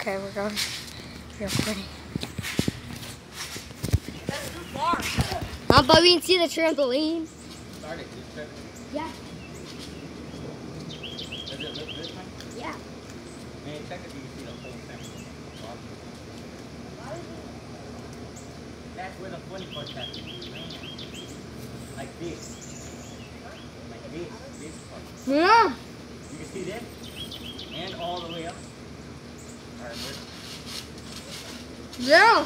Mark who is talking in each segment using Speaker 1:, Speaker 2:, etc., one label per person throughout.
Speaker 1: Okay, we're going real pretty.
Speaker 2: That's too far.
Speaker 1: But we can see the trampoline.
Speaker 3: Started.
Speaker 1: Yeah.
Speaker 3: Does it look good, man?
Speaker 1: Yeah.
Speaker 3: Man, technically you see the whole thing. That's where the funny part happens, man. Like this. Like this part.
Speaker 1: Yeah.
Speaker 3: You can see that? And all the way up. Alright, good.
Speaker 1: Yeah.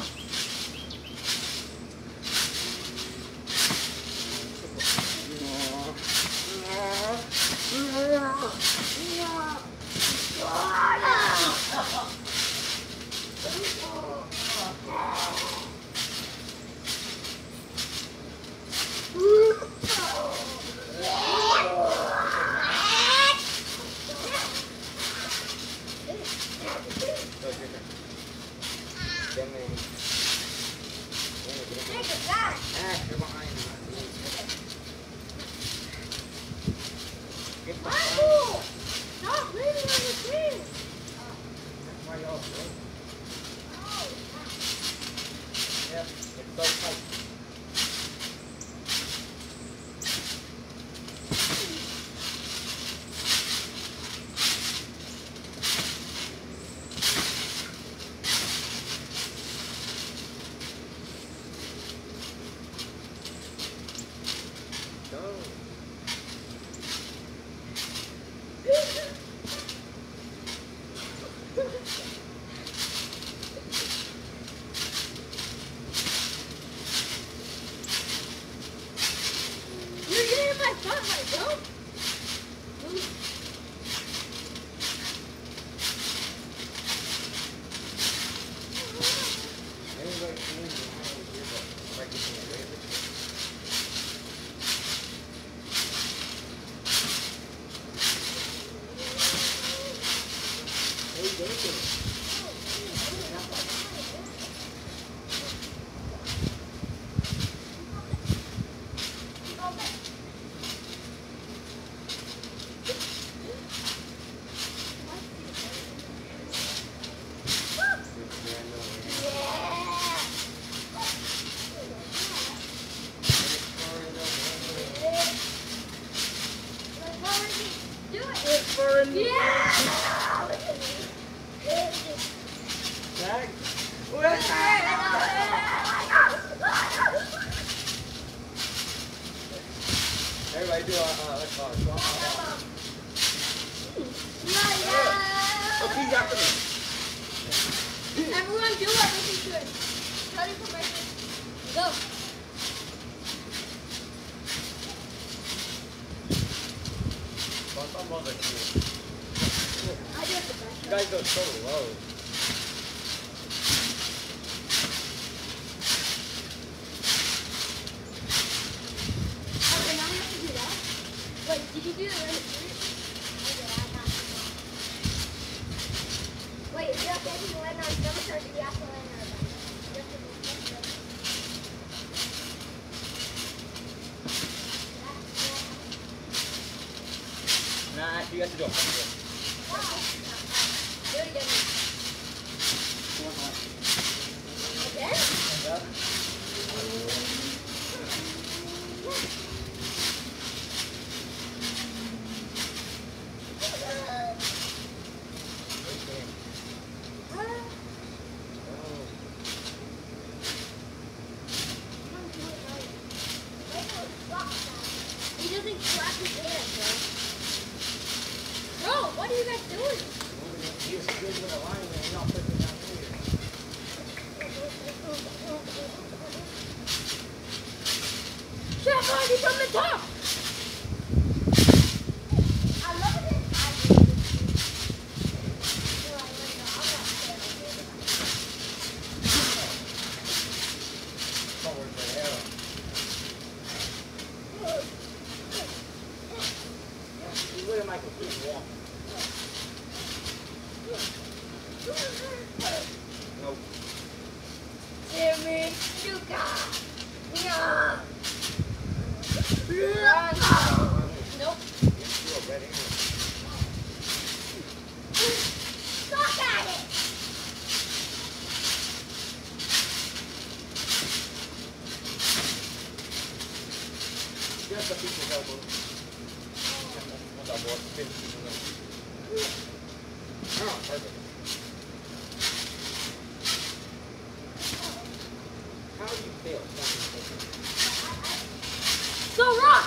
Speaker 2: Stop leaning on the tree.
Speaker 3: Yeah, it's so tight.
Speaker 2: You're getting in my spotlight, bro.
Speaker 3: Everybody do let's go. Okay, you got me.
Speaker 2: Everyone do what we should. Ready for my go.
Speaker 3: You guys go so low.
Speaker 2: Okay, now we have to do that. Wait, did you do the right street? Wait, is it okay if you land on stomach or do you have to land on
Speaker 3: Nah, you have to do it.
Speaker 2: Do it again. Again? He doesn't clap his hands, bro. Bro, what are you guys doing?
Speaker 3: He's good with a line and you're not putting it down here.
Speaker 2: Chef, already from the top! I love it.
Speaker 3: Forward the arrow. You wouldn't like a good walk. Nope.
Speaker 2: Jimmy, you got. Yeah. Nope.
Speaker 3: You a red arrow.
Speaker 2: Suck at it.
Speaker 3: the people's elbow. What's up, boy? Pinch people's elbow. Oh, perfect. How do you feel?
Speaker 2: So rock!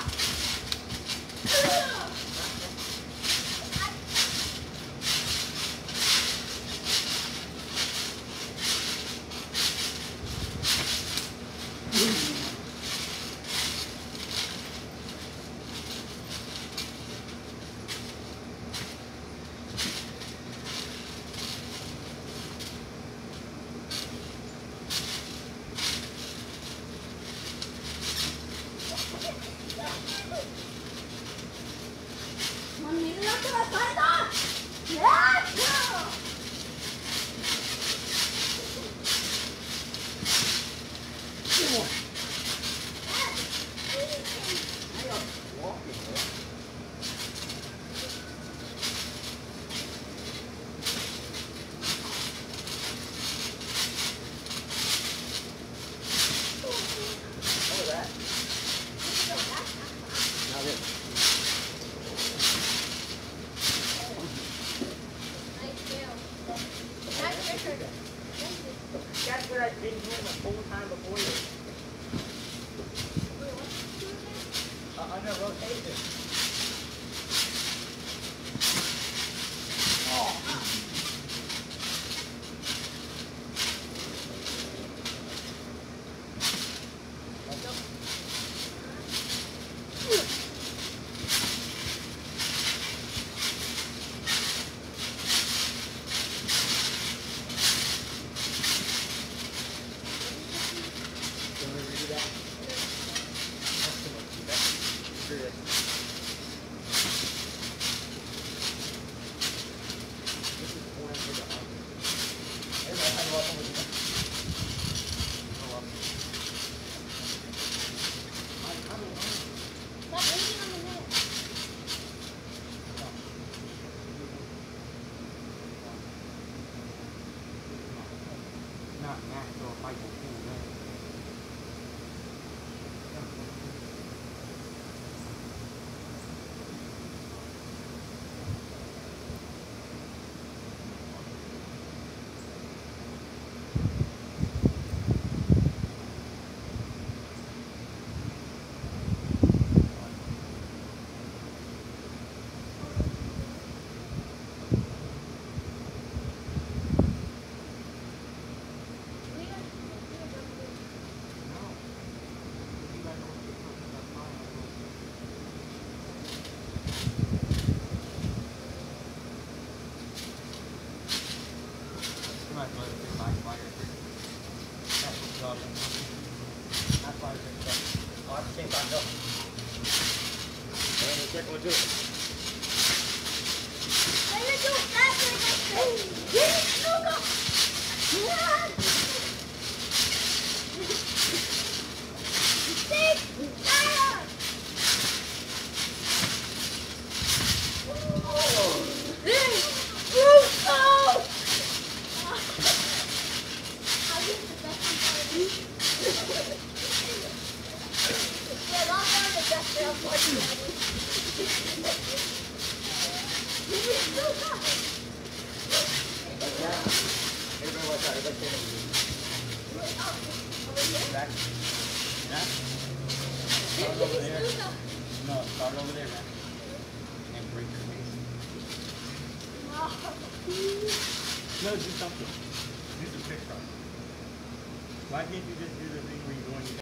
Speaker 3: That's what I've been doing the whole time before you. Under rotation. Not natural Michael King, Everybody watch out. Everybody stand back. Yeah? Start over there. No, start over there, man. And break your face. No, do something. Do some trick shots. Why can't you just do the thing where you're going